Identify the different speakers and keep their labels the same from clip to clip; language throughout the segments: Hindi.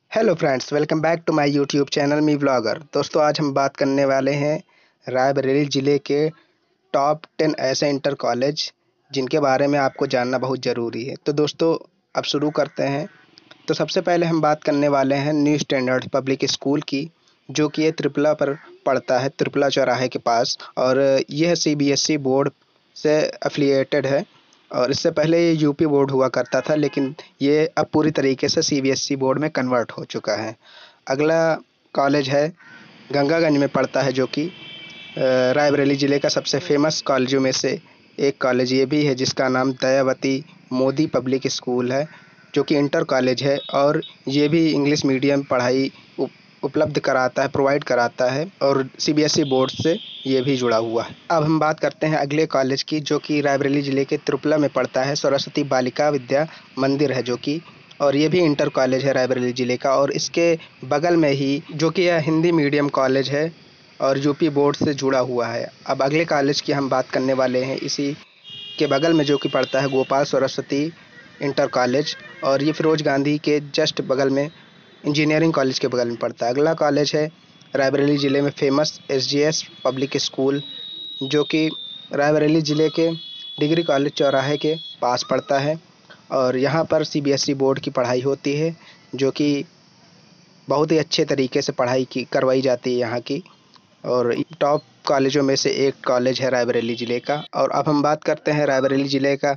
Speaker 1: Hello friends, welcome back to my YouTube channel me vlogger. दोस्तों, आज हम बात करने वाले हैं रायबरेली ज़िले के टॉप 10 ऐसे इंटर कॉलेज जिनके बारे में आपको जानना बहुत ज़रूरी है। तो दोस्तों, अब शुरू करते हैं। तो सबसे पहले हम बात करने वाले हैं न्यू स्टैंडर्ड पब्लिक स्कूल की, जो कि ये त्रिपुला पर पड़ता है, त्रिपुला चौराहे के पास। और यह सीबीएसई बोर्ड से एफिलिएटेड है और इससे पहले ये यूपी बोर्ड हुआ करता था, लेकिन ये अब पूरी तरीके से सीबीएसई बोर्ड में कन्वर्ट हो चुका है। अगला कॉलेज है, गंगागंज में पड़ता है, जो कि रायबरेली ज़िले का सबसे फेमस कॉलेजों में से एक कॉलेज ये भी है, जिसका नाम दयावती मोदी पब्लिक स्कूल है, जो कि इंटर कॉलेज है और ये भी इंग्लिश मीडियम पढ़ाई उपलब्ध कराता है, प्रोवाइड कराता है और सीबीएसई बोर्ड से ये भी जुड़ा हुआ है। अब हम बात करते हैं अगले कॉलेज की, जो कि रायबरेली ज़िले के त्रिपुला में पड़ता है। सरस्वती बालिका विद्या मंदिर है, जो कि और ये भी इंटर कॉलेज है रायबरेली ज़िले का। और इसके बगल में ही, जो कि यह हिंदी मीडियम कॉलेज है और यूपी बोर्ड से जुड़ा हुआ है। अब अगले कॉलेज की हम बात करने वाले हैं, इसी के बगल में जो कि पड़ता है गोपाल सरस्वती इंटर कॉलेज, और ये फिरोज गांधी के जस्ट बगल में इंजीनियरिंग कॉलेज के बगल में पड़ता है। अगला कॉलेज है रायबरेली ज़िले में फेमस एसजीएस पब्लिक स्कूल, जो कि रायबरेली ज़िले के डिग्री कॉलेज चौराहे के पास पड़ता है और यहाँ पर सीबीएसई बोर्ड की पढ़ाई होती है, जो कि बहुत ही अच्छे तरीके से पढ़ाई की करवाई जाती है यहाँ की। और टॉप कॉलेजों में से एक कॉलेज है रायबरेली ज़िले का। और अब हम बात करते हैं रायबरेली ज़िले का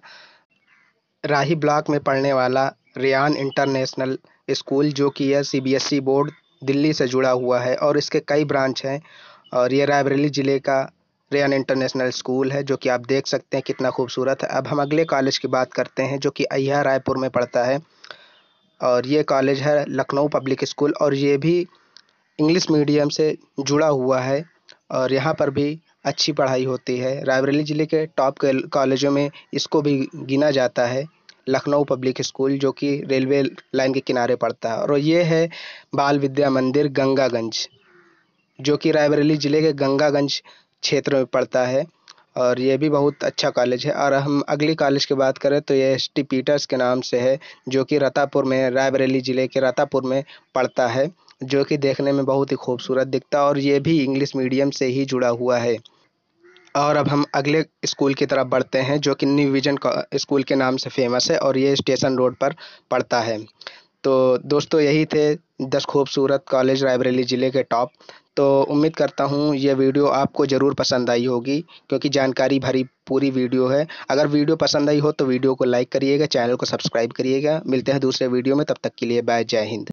Speaker 1: राही ब्लॉक में पढ़ने वाला रेयान इंटरनेशनल स्कूल, जो कि यह सीबीएसई बोर्ड दिल्ली से जुड़ा हुआ है और इसके कई ब्रांच हैं। और ये रायबरेली ज़िले का रेयान इंटरनेशनल स्कूल है, जो कि आप देख सकते हैं कितना खूबसूरत है। अब हम अगले कॉलेज की बात करते हैं, जो कि अहिया रायपुर में पड़ता है और ये कॉलेज है लखनऊ पब्लिक स्कूल, और ये भी इंग्लिश मीडियम से जुड़ा हुआ है और यहाँ पर भी अच्छी पढ़ाई होती है। रायबरेली ज़िले के टॉप कॉलेजों में इसको भी गिना जाता है, लखनऊ पब्लिक स्कूल, जो कि रेलवे लाइन के किनारे पड़ता है। और ये है बाल विद्या मंदिर गंगागंज, जो कि रायबरेली ज़िले के गंगागंज क्षेत्र में पड़ता है और ये भी बहुत अच्छा कॉलेज है। और हम अगली कॉलेज की बात करें तो ये एसटी पीटर्स के नाम से है, जो कि रतापुर में, रायबरेली ज़िले के रतापुर में पड़ता है, जो कि देखने में बहुत ही खूबसूरत दिखता है और ये भी इंग्लिश मीडियम से ही जुड़ा हुआ है। और अब हम अगले स्कूल की तरफ बढ़ते हैं, जो कि न्यू विजन स्कूल के नाम से फेमस है और ये स्टेशन रोड पर पड़ता है। तो दोस्तों, यही थे 10 खूबसूरत कॉलेज रायबरेली ज़िले के टॉप। तो उम्मीद करता हूँ ये वीडियो आपको ज़रूर पसंद आई होगी, क्योंकि जानकारी भरी पूरी वीडियो है। अगर वीडियो पसंद आई हो तो वीडियो को लाइक करिएगा, चैनल को सब्सक्राइब करिएगा। मिलते हैं दूसरे वीडियो में, तब तक के लिए बाय, जय हिंद।